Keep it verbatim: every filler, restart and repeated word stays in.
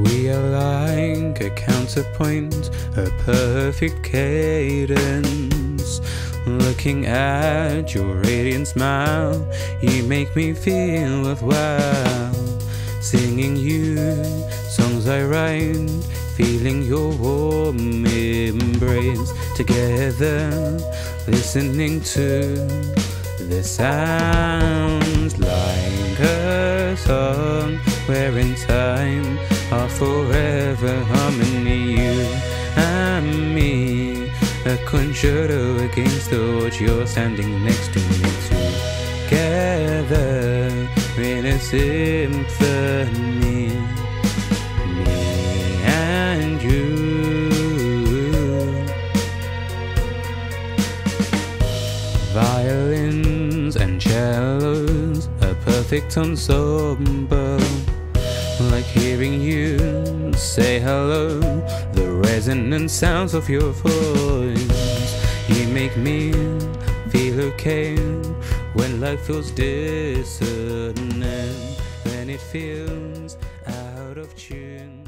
We are like a counterpoint, a perfect cadence. Looking at your radiant smile, you make me feel worthwhile. Singing you songs I write, feeling your warm embrace. Together, listening to the sounds like a song where in time are forever harmony. You and me, a concerto against the odds. You're standing next to me together in a symphony, me and you. Violins and cellos, a perfect ensemble. Like hearing you say hello, the resonant sounds of your voice. You make me feel okay when life feels dissonant, when it feels out of tune.